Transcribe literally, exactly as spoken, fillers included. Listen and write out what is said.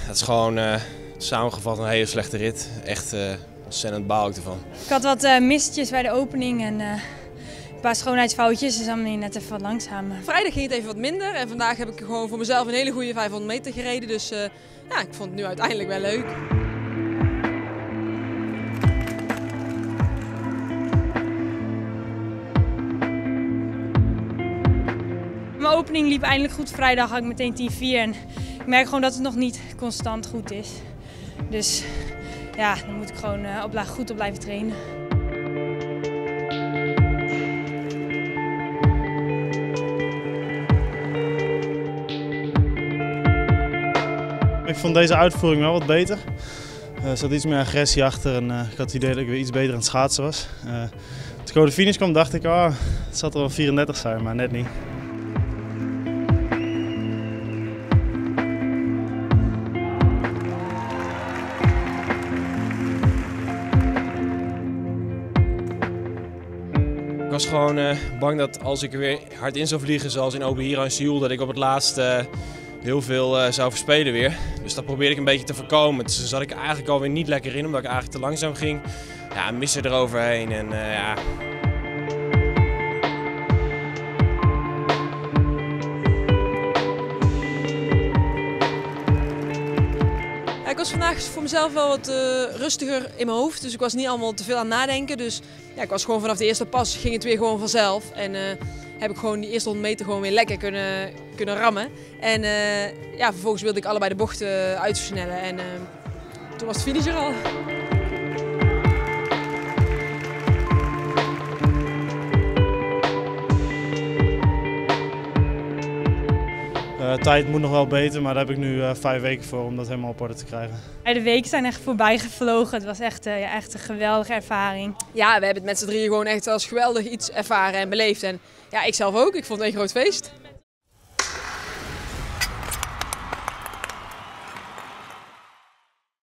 het is gewoon uh, samengevat een hele slechte rit. Echt uh, ontzettend baal ik ervan. Ik had wat uh, mistjes bij de opening en uh, een paar schoonheidsfoutjes, dus dan ben je net even wat langzamer. Vrijdag ging het even wat minder en vandaag heb ik gewoon voor mezelf een hele goede vijfhonderd meter gereden. Dus uh, ja, ik vond het nu uiteindelijk wel leuk. Mijn opening liep eindelijk goed. Vrijdag had ik meteen tien vier en ik merk gewoon dat het nog niet constant goed is. Dus ja, dan moet ik gewoon uh, op, goed op blijven trainen. Ik vond deze uitvoering wel wat beter. Er zat iets meer agressie achter en uh, ik had het idee dat ik weer iets beter aan het schaatsen was. Uh, toen ik over de finish kwam dacht ik, oh, het zat er wel vierendertig zijn, maar net niet. Ik was gewoon uh, bang dat als ik er weer hard in zou vliegen, zoals in Obihira en Seoul, dat ik op het laatst uh, heel veel uh, zou verspelen weer. Dus dat probeerde ik een beetje te voorkomen. Dus dan zat ik eigenlijk alweer niet lekker in, omdat ik eigenlijk te langzaam ging. Ja, missen eroverheen en uh, ja... Ik was vandaag voor mezelf wel wat uh, rustiger in mijn hoofd, dus ik was niet allemaal te veel aan het nadenken. Dus ja, ik was gewoon vanaf de eerste pas ging het weer gewoon vanzelf. En uh, heb ik gewoon die eerste honderd meter gewoon weer lekker kunnen, kunnen rammen. En uh, ja, vervolgens wilde ik allebei de bochten uitversnellen en uh, toen was het finish er al. Uh, tijd moet nog wel beter, maar daar heb ik nu uh, vijf weken voor om dat helemaal op orde te krijgen. De weken zijn echt voorbij gevlogen. Het was echt, uh, ja, echt een geweldige ervaring. Ja, we hebben het met z'n drieën gewoon echt als geweldig iets ervaren en beleefd. En ja, ik zelf ook. Ik vond het een groot feest.